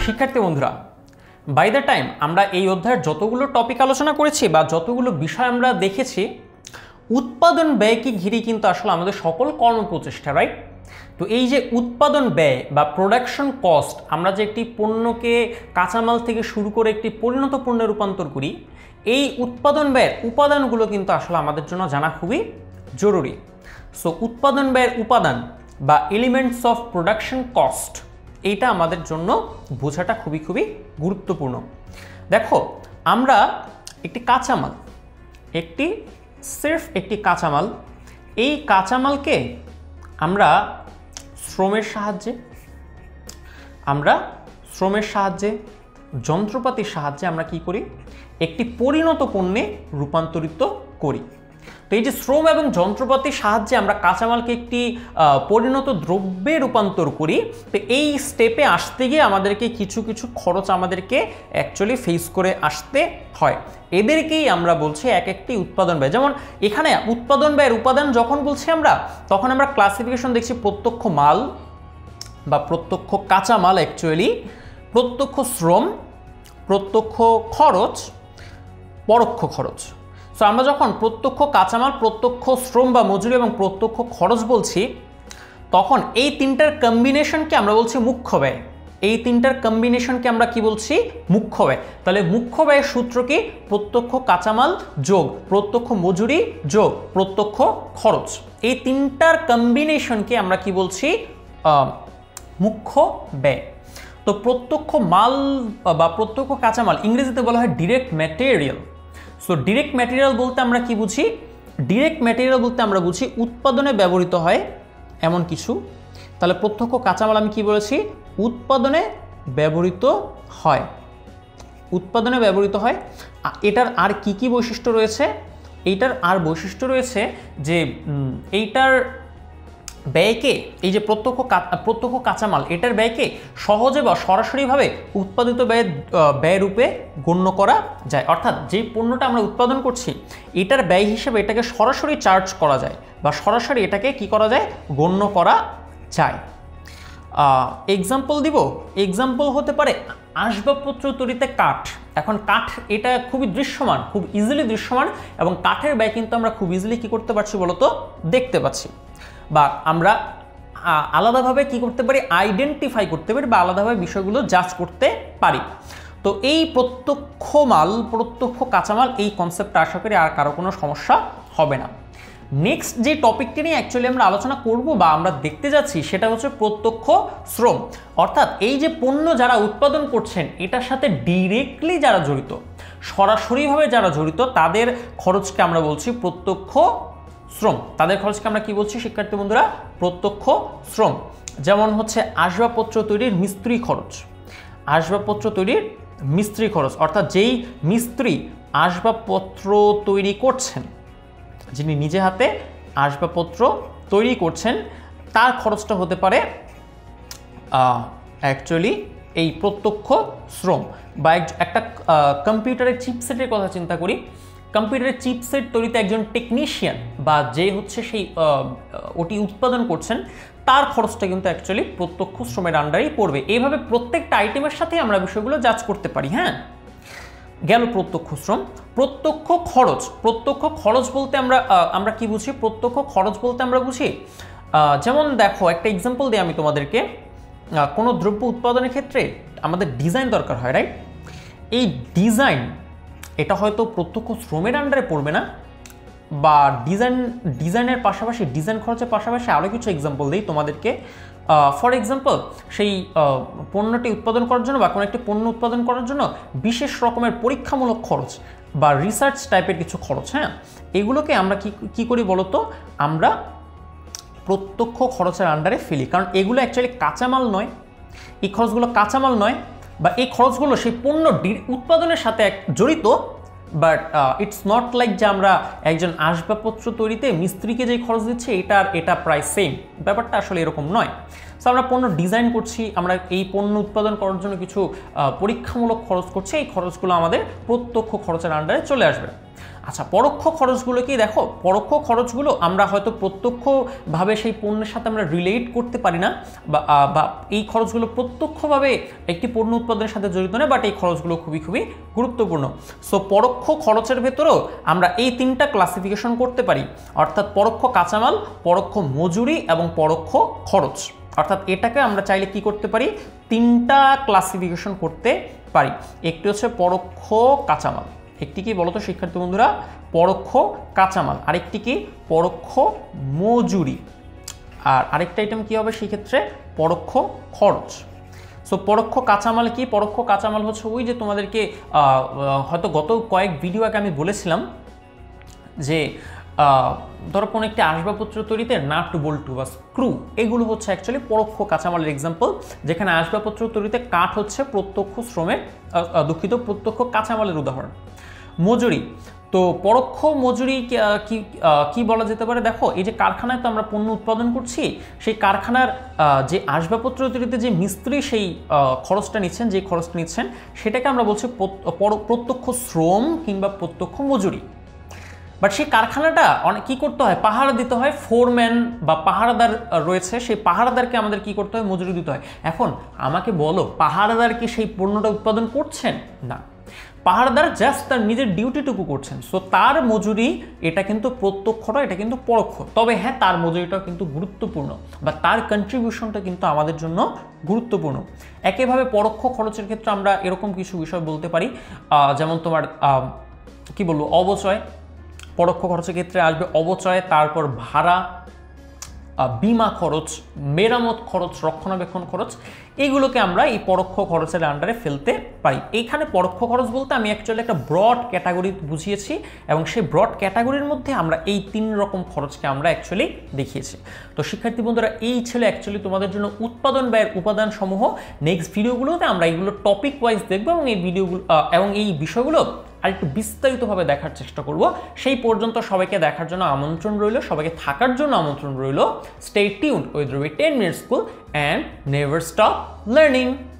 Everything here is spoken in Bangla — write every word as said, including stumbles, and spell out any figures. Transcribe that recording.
শিক্ষার্থী বন্ধুরা, বাই দ্য টাইম আমরা এই অধ্যায়ের যতগুলো টপিক আলোচনা করেছি বা যতগুলো বিষয় আমরা দেখেছি, উৎপাদন ব্যয়কে ঘিরে কিন্তু আসলে আমাদের সকল কর্মপ্রচেষ্টা, রাইট? তো এই যে উৎপাদন ব্যয় বা প্রোডাকশন কস্ট, আমরা যে একটি পণ্যকে কাঁচামাল থেকে শুরু করে একটি পরিণত পণ্যে রূপান্তর করি, এই উৎপাদন ব্যয়ের উপাদানগুলো কিন্তু আসলে আমাদের জন্য জানা খুবই জরুরি। সো উৎপাদন ব্যয়ের উপাদান বা এলিমেন্টস অফ প্রোডাকশন কস্ট, এইটা আমাদের জন্য বোঝাটা খুবই খুবই গুরুত্বপূর্ণ। দেখো, আমরা একটি কাঁচামাল, একটি সির্ফ একটি কাঁচামাল, এই কাঁচামালকে আমরা শ্রমের সাহায্যে আমরা শ্রমের সাহায্যে যন্ত্রপাতির সাহায্যে আমরা কি করি, একটি পরিণত পণ্যে রূপান্তরিত করি। তো এই যে শ্রম এবং যন্ত্রপাতির সাহায্যে আমরা কাঁচামালকে একটি পরিণত দ্রব্যে রূপান্তর করি, তো এই স্টেপে আসতে গিয়ে আমাদেরকে কিছু কিছু খরচ আমাদেরকে অ্যাকচুয়ালি ফেস করে আসতে হয়। এদেরকেই আমরা বলছি এক একটি উৎপাদন ব্যয়। যেমন এখানে উৎপাদন ব্যয়ের উপাদান যখন বলছি আমরা, তখন আমরা ক্লাসিফিকেশন দেখছি প্রত্যক্ষ মাল বা প্রত্যক্ষ কাঁচামাল, অ্যাকচুয়ালি প্রত্যক্ষ শ্রম, প্রত্যক্ষ খরচ, পরোক্ষ খরচ। সো আমরা যখন প্রত্যক্ষ কাঁচামাল, প্রত্যক্ষ শ্রম বা মজুরি এবং প্রত্যক্ষ খরচ বলছি, তখন এই তিনটার কম্বিনেশনকে আমরা বলছি মুখ্য ব্যয়। এই তিনটার কম্বিনেশনকে আমরা কি বলছি? মুখ্য ব্যয়। তাহলে মুখ্য ব্যয়ের সূত্র কি? প্রত্যক্ষ কাঁচামাল যোগ প্রত্যক্ষ মজুরি যোগ প্রত্যক্ষ খরচ। এই তিনটার কম্বিনেশনকে আমরা কি বলছি? মুখ্য ব্যয়। তো প্রত্যক্ষ মাল বা প্রত্যক্ষ কাঁচামাল ইংরেজিতে বলা হয় direct material. So direct material বলতে আমরা কি বুঝি? ডিরেক্ট ম্যাটেরিয়াল বলতে আমরা বুঝি উৎপাদনে ব্যবহৃত হয় এমন কিছু। তাহলে প্রত্যক্ষ কাঁচামাল আমি কি বলেছি? উৎপাদনে ব্যবহৃত হয়, উৎপাদনে ব্যবহৃত হয়। এটার আর কি কি বৈশিষ্ট্য রয়েছে? এইটার আর বৈশিষ্ট্য রয়েছে যে এইটার ব্যয়কে, এই যে প্রত্যক্ষ প্রত্যক্ষ কাঁচামাল, এটার ব্যয়কে সহজে বা সরাসরিভাবে উৎপাদিত ব্যয় ব্যয়রূপে গণ্য করা যায়। অর্থাৎ যে পণ্যটা আমরা উৎপাদন করছি, এটার ব্যয় হিসেবে এটাকে সরাসরি চার্জ করা যায় বা সরাসরি এটাকে কি করা যায়? গণ্য করা যায়। এক্সাম্পল দিব, এক্সাম্পল হতে পারে আসবাবপত্র তৈরিতে কাঠ। এখন কাঠ এটা খুবই দৃশ্যমান, খুব ইজিলি দৃশ্যমান, এবং কাঠের ব্যয় কিন্তু আমরা খুব ইজিলি কি করতে পারছি বলতো? দেখতে পাচ্ছি, বা আমরা আলাদাভাবে কি করতে পারি? আইডেন্টিফাই করতে পারি বা আলাদাভাবে বিষয়গুলো জাজ করতে পারি। তো এই প্রত্যক্ষ মাল, প্রত্যক্ষ কাঁচামাল, এই কনসেপ্টটা আশা করি আর কারো কোনো সমস্যা হবে না। নেক্সট যে টপিকটি নিয়ে অ্যাকচুয়ালি আমরা আলোচনা করব বা আমরা দেখতে যাচ্ছি, সেটা হচ্ছে প্রত্যক্ষ শ্রম। অর্থাৎ এই যে পণ্য যারা উৎপাদন করছেন, এটার সাথে ডিরেক্টলি যারা জড়িত, সরাসরিভাবে যারা জড়িত, তাদের খরচকে আমরা বলছি প্রত্যক্ষ শ্রম। তাদের খরচকে আমরা কি বলছি শিক্ষার্থী বন্ধুরা? প্রত্যক্ষ শ্রম। যেমন হচ্ছে আসবাবপত্র তৈরির মিস্ত্রি খরচ, আসবাবপত্র তৈরির মিস্ত্রি খরচ, অর্থাৎ যেই মিস্ত্রি আসবাবপত্র তৈরি করছেন, যিনি নিজে হাতে আসবাবপত্র তৈরি করছেন, তার খরচটা হতে পারে অ্যাকচুয়ালি এই প্রত্যক্ষ শ্রম। বা একটা কম্পিউটারের চিপসেটের কথা চিন্তা করি, কম্পিউটারের চিপসেট তৈরিতে একজন টেকনিশিয়ান বা যে হচ্ছে সেই ওটি উৎপাদন করছেন, তার খরচটা কিন্তু অ্যাকচুয়ালি প্রত্যক্ষ শ্রমের আন্ডারেই পড়বে। এইভাবে প্রত্যেকটা আইটেমের সাথে আমরা বিষয়গুলো জাজ করতে পারি। হ্যাঁ, গেল প্রত্যক্ষ শ্রম। প্রত্যক্ষ খরচ, প্রত্যক্ষ খরচ বলতে আমরা আমরা কি বুঝি? প্রত্যক্ষ খরচ বলতে আমরা বুঝি, যেমন দেখো একটা এক্সাম্পল দিই আমি তোমাদেরকে। কোনো দ্রব্য উৎপাদনের ক্ষেত্রে আমাদের ডিজাইন দরকার হয়, রাইট? এই ডিজাইন, এটা হয়তো প্রত্যক্ষ শ্রমের আন্ডারে পড়বে না, বা ডিজাইন ডিজাইনের পাশাপাশি, ডিজাইন খরচের পাশাপাশি আরও কিছু এক্সাম্পল দিই তোমাদেরকে। ফর এক্সাম্পল, সেই পণ্যটি উৎপাদন করার জন্য বা কোনো একটি পণ্য উৎপাদন করার জন্য বিশেষ রকমের পরীক্ষামূলক খরচ বা রিসার্চ টাইপের কিছু খরচ, হ্যাঁ, এগুলোকে আমরা কি কী করি বলতো? আমরা প্রত্যক্ষ খরচের আন্ডারে ফেলি, কারণ এগুলো অ্যাকচুয়ালি কাঁচামাল নয়, এই খরচগুলো কাঁচামাল নয়, বা এই খরচগুলো সেই পণ্য উৎপাদনের সাথে জড়িত, বাট ইটস নট লাইক যে আমরা একজন আসবাবপত্র তৈরিতে মিস্ত্রিকে যেই খরচ দিচ্ছি, এটা আর এটা প্রায় সেম, ব্যাপারটা আসলে এরকম নয়। সো আমরা পণ্য ডিজাইন করছি, আমরা এই পণ্য উৎপাদন করার জন্য কিছু পরীক্ষামূলক খরচ করছি, এই খরচগুলো আমাদের প্রত্যক্ষ খরচের আন্ডারে চলে আসবে। আচ্ছা, পরোক্ষ খরচগুলো কি দেখো, পরোক্ষ খরচগুলো আমরা হয়তো প্রত্যক্ষভাবে সেই পণ্যের সাথে আমরা রিলেট করতে পারি না, বা এই খরচগুলো প্রত্যক্ষভাবে একটি পণ্য উৎপাদনের সাথে জড়িত নয়, বাট এই খরচগুলো খুবই খুবই গুরুত্বপূর্ণ। সো পরোক্ষ খরচের ভেতরেও আমরা এই তিনটা ক্লাসিফিকেশন করতে পারি, অর্থাৎ পরোক্ষ কাঁচামাল, পরোক্ষ মজুরি এবং পরোক্ষ খরচ। অর্থাৎ এটাকে আমরা চাইলে কি করতে পারি, তিনটা ক্লাসিফিকেশন করতে পারি। একটি হচ্ছে পরোক্ষ কাঁচামাল, একটি কি বলতো শিক্ষার্থী বন্ধুরা, পরোক্ষ কাঁচামাল, আরেকটি কি পরোক্ষ মজুরি, আর আরেকটা আইটেম কি হবে সেই ক্ষেত্রে পরোক্ষ খরচ। সো পরোক্ষ কাঁচামাল কি, পরোক্ষ কাঁচামাল হচ্ছে ওই যে তোমাদেরকে হয়তো গত কয়েক ভিডিও আগে আমি বলেছিলাম যে ধরো কোনো একটি আসবাবপত্র তৈরিতে নাট বল্টু বা স্ক্রু, এগুলো হচ্ছে অ্যাকচুয়ালি পরোক্ষ কাঁচামালের এক্সাম্পল, যেখানে আসবাবপত্র তৈরিতে কাঠ হচ্ছে প্রত্যক্ষ শ্রমের, দুঃখিত প্রত্যক্ষ কাঁচামালের উদাহরণ। মজুরি, তো পরোক্ষ মজুরি কি কি বলা যেতে পারে, দেখো এই যে কারখানায় তো আমরা পণ্য উৎপাদন করছি, সেই কারখানার যে আসবাবপত্র তৈরিতে যে মিস্ত্রি সেই খরচটা নিচ্ছেন, যে খরচটা নিচ্ছেন সেটাকে আমরা বলছি প্রত্যক্ষ শ্রম কিংবা প্রত্যক্ষ মজুরি। বাট সেই কারখানাটা অনেক কী করতে হয়, পাহারা দিতে হয়, ফোরম্যান বা পাহারাদার রয়েছে, সেই পাহারাদারকে আমাদের কি করতে হয়, মজুরি দিতে হয়। এখন আমাকে বলো, পাহারাদার কি সেই পণ্যটা উৎপাদন করছেন? না, পাহারাদার জাস্ট তার নিজের ডিউটিটুকু করছেন। সো তার মজুরি এটা কিন্তু প্রত্যক্ষ নয়, এটা কিন্তু পরোক্ষ। তবে হ্যাঁ, তার মজুরিটাও কিন্তু গুরুত্বপূর্ণ, বা তার কন্ট্রিবিউশনটা কিন্তু আমাদের জন্য গুরুত্বপূর্ণ। একইভাবে পরোক্ষ খরচের ক্ষেত্রে আমরা এরকম কিছু বিষয় বলতে পারি, যেমন তোমার কি বলবো, অবচয়। পরোক্ষ খরচের ক্ষেত্রে আসবে অবচয়, তারপর ভাড়া, বিমা খরচ, মেরামত খরচ, রক্ষণাবেক্ষণ খরচ, এইগুলোকে আমরা এই পরোক্ষ খরচের আন্ডারে ফেলতে পারি। এইখানে পরোক্ষ খরচ বলতে আমি অ্যাকচুয়ালি একটা ব্রড ক্যাটাগরি বুঝিয়েছি, এবং সেই ব্রড ক্যাটাগরির মধ্যে আমরা এই তিন রকম খরচকে আমরা অ্যাকচুয়ালি দেখিয়েছি। তো শিক্ষার্থী বন্ধুরা, এই ছিল অ্যাকচুয়ালি তোমাদের জন্য উৎপাদন ব্যয়ের উপাদান সমূহ। নেক্সট ভিডিওগুলোতে আমরা এইগুলো টপিক ওয়াইজ দেখবো, এবং এই ভিডিওগুলো এবং এই বিষয়গুলো আর একটু বিস্তারিতভাবে দেখার চেষ্টা করব। সেই পর্যন্ত সবাইকে দেখার জন্য আমন্ত্রণ রইল, সবাইকে থাকার জন্য আমন্ত্রণ রইল। Stay tuned with Robi ten minute school and never stop learning.